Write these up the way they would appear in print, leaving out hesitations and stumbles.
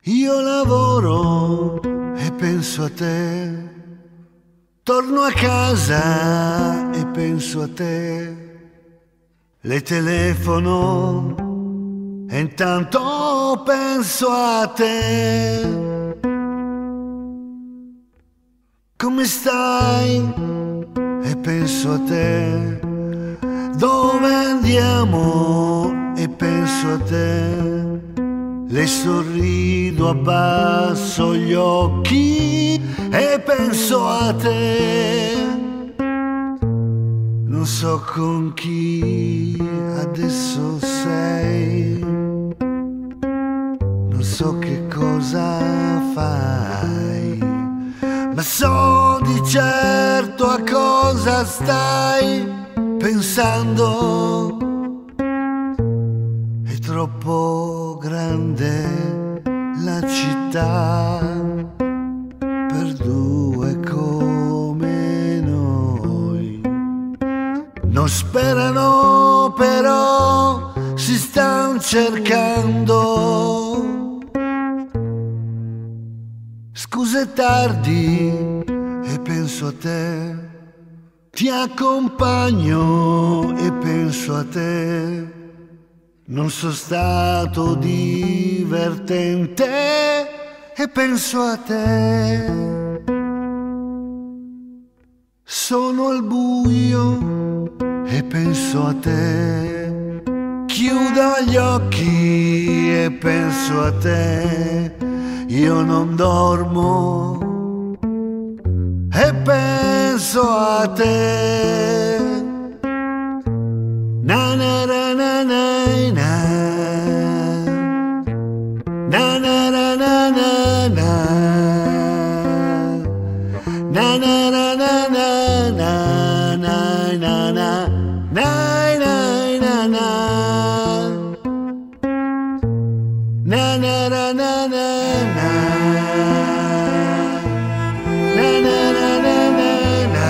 Io lavoro e penso a te, torno a casa e penso a te, le telefono e intanto penso a te. Come stai? E penso a te. Dove andiamo? E penso a te. Le sorrido, abbasso gli occhi e penso a te. Non so con chi adesso sei, non so che cosa fai, ma so di certo a cosa stai pensando. È troppo grande la città per due come noi. Non sperano però, si stan cercando. Scusa è tardi e penso a te, ti accompagno e penso a te. Non sono stato divertente e penso a te. Sono al buio e penso a te. Chiudo gli occhi e penso a te. Io non dormo e penso a te. Na na na na na na. Na na na na na na. Na na na na na na na na na na na na. Na na na na na na. Na na na na na na.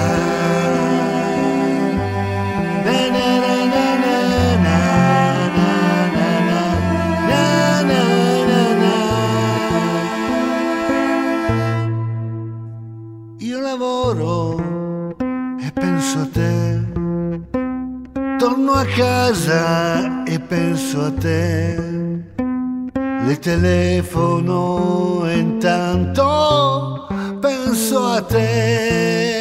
Na na na na na na. Na na na na. Io lavoro e penso a te, torno a casa e penso a te, le telefono e intanto penso a te.